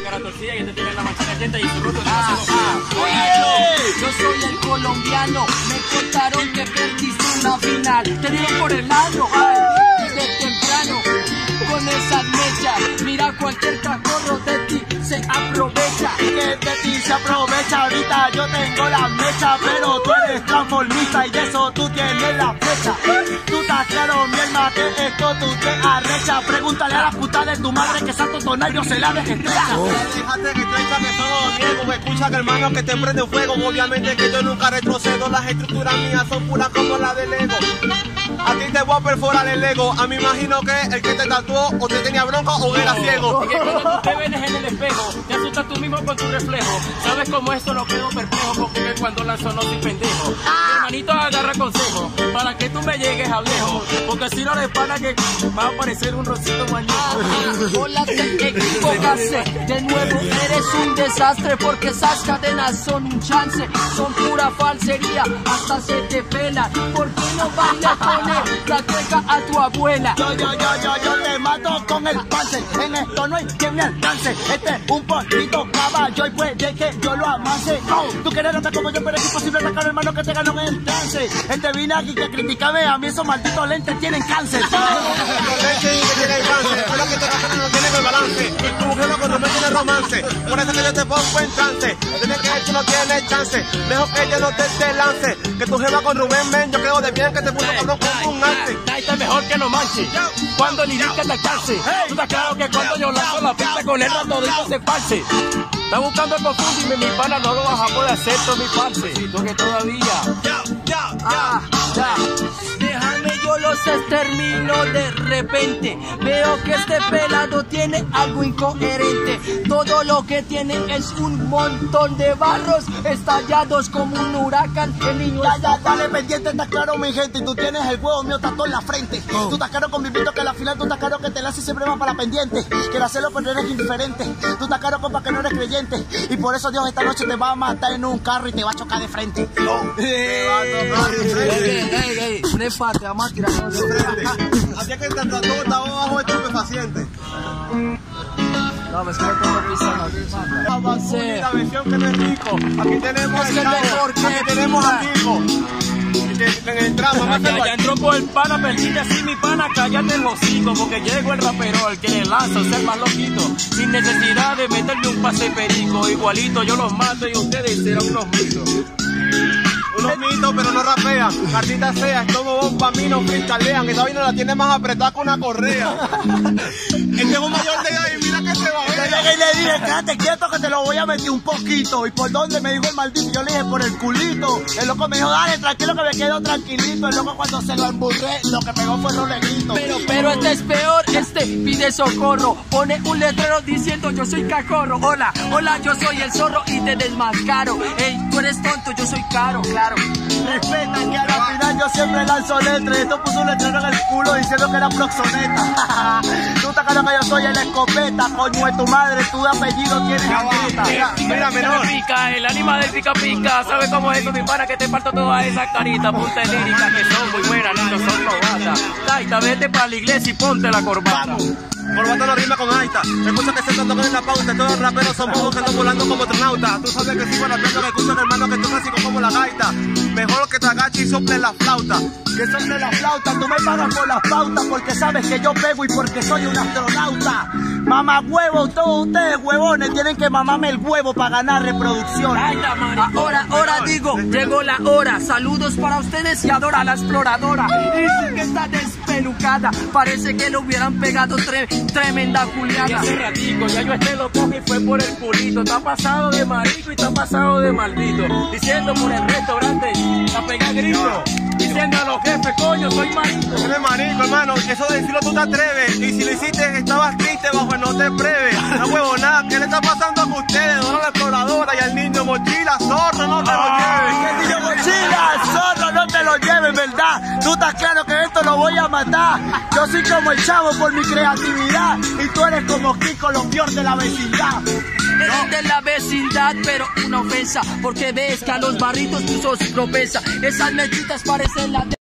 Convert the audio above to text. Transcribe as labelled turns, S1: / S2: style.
S1: cara torcida y te tiene la mancha caliente y su rostro
S2: Yo soy el colombiano, me contaron que perdiste una final. Te dieron por el lado, desde temprano, con esas mechas. Mira, cualquier cacorro de ti se aprovecha.
S3: Que de ti se aprovecha, ahorita yo tengo la mecha, pero tú eres transformista y de eso tú tienes la fecha. Tú estás claro, mi alma, que esto tú te arrecha. Pregúntale a la puta de tu madre que Santo Tonayo se la desestrecha.
S4: Fíjate que estrecha que todo niego, escucha que hermano que te prende fuego. Obviamente que yo nunca retrocedo, las estructuras mías son puras como las del Lego. A ti te voy a perforar el ego, a mí imagino que el que te tatuó o te tenía bronca o era ciego.
S1: Porque cuando tú te ves en el espejo, te asustas tú mismo con tu reflejo. Sabes cómo esto no quedó perplejo, porque cuando lanzo no soy pendejo. Mi hermanito agarra consejo, para que tú me llegues a lejos, porque si no le pana que va a aparecer un rosito mañana.
S2: Hola, te equivocaste, de nuevo eres un desastre, porque esas cadenas son un chance, son pura falsería, hasta se te pelan. ¿Por qué no vas a poner la teca a tu abuela?
S3: Yo te mato con el pance, en esto no hay quien me alcance. Este es un poquito caballo y puede que yo lo amase. Tú quieres no como yo, pero es imposible atacar hermano que te ganó en el trance. Este vino aquí que criticame, a mí esos malditos lentes tienen cáncer.
S4: Leche y que tiene cáncer, pero que te ganan no tiene el balance. Y tu mujer con Rubén tiene romance, por eso que yo te pongo en trance. Tienes que tú no tienes chance, mejor que ella no te lance. Que tu jeva con Rubén, men, yo creo de bien que te puso cabrón con un arte.
S1: Está mejor que no manche, cuando el lírica te alcance. Tú estás claro que cuando yo lanzo la pista con el rato de se false. Está buscando el confundirme, mi pana, no lo vas a poder hacer todo mi parce, porque todavía.
S2: Déjame, yo los extermino de repente. Veo que este pelado tiene algo incoherente. Todo lo que tiene es un montón de barros estallados como un huracán. El niño
S3: ya, dale pendiente, está claro mi gente. Y tú tienes el huevo mío tatuado en la frente. Tú estás claro con mi pito que la final, tú estás claro que te la haces siempre va para la pendiente. Que la celo pero eres indiferente. Tú estás claro compa que no eres creyente. Y por eso Dios esta noche te va a matar en un carro y te va a chocar de frente.
S2: Prepárate, vamos a tirar.
S4: Así que el tatuador está abajo estupefaciente.
S2: No, pues que no tengo prisa.
S4: Avancé. La versión que no es rico. Aquí tenemos
S2: Es que mejor que
S4: aquí tenemos a Kiko. En el drama,
S1: ya entró por el pana, perdiste así mi pana, cállate el hocico, porque llegó el rapero, el que le lanza, ser más loquito, sin necesidad de meterle un pase perico, igualito yo los mato y ustedes serán unos mitos.
S4: Unos mitos, pero no rapean. Artista sea, es como bomba, mí no cristalean. Esa vaina la tiene más apretada que una correa. Este es un mayor de edad y mira que se va a ver.
S3: Yo llegué y le dije, quédate quieto que te lo voy a meter un poquito. ¿Y por dónde? Me dijo el maldito. Yo le dije, por el culito. El loco me dijo, dale, tranquilo que me quedo tranquilito. El loco cuando se lo emburré, lo que pegó fue roleguito.
S2: Pero este es peor, este pide socorro. Pone un letrero diciendo, yo soy cacorro. Hola, yo soy el zorro y te desmascaro. Ey, tú eres tonto, yo soy caro, claro.
S3: Respeta que a la final yo siempre lanzo letras. Esto puso un letrero en el culo diciendo que era proxoneta. Tú estás claro que yo soy el escopeta. Coño de tu madre, tú de apellido tienes atleta.
S4: Mira, menor.
S1: Pica, el ánima del pica pica, ¿sabes cómo es eso mi pana? Que te parto toda esa carita, punta lírica que son muy buenas, niños, son novatas. Taita, vete para la iglesia y ponte la corbata.
S4: Corbata no rima con Aita. Escucha que se tocan en la pauta. Todos los raperos son bobos que andan volando como astronautas. Tú sabes que sigo rapeando, que escuchan hermano que tú clásico como la gaita. Mejor que te agaches y sople la flauta.
S3: Que sople la flauta, tú me pagas por las pautas porque sabes que yo pego y porque soy un astronauta. Mamá huevo, todos ustedes huevones tienen que mamarme el huevo para ganar reproducción.
S2: Ahora digo, llegó la hora. Saludos para ustedes y adora la exploradora. Dice que está despelucada, parece que le hubieran pegado tremenda culiada.
S1: Y hace ratico, ya yo lo coge y fue por el culito. Está pasado de marico y está pasado de maldito. Diciendo por el restaurante, la pega grito. Diciendo a los jefes, coño, soy marico.
S4: Eres marico, hermano, que eso de decirlo tú te atreves. Y si lo hiciste, estabas triste, bajo el no te preves. No huevo nada, ¿qué le está pasando a ustedes? Dora la exploradora y al niño mochila, zorro, no te lo lleves.
S3: El niño mochila, zorro, no te lo lleves, ¿verdad? Tú estás claro que esto lo voy a matar. Yo soy como el chavo por mi creatividad. Y tú eres como Kiko, lo peor de la vecindad.
S2: Eres de la vecindad, pero una ofensa, porque ves que a los barritos tú sos propensa. Esas mechitas parecen la de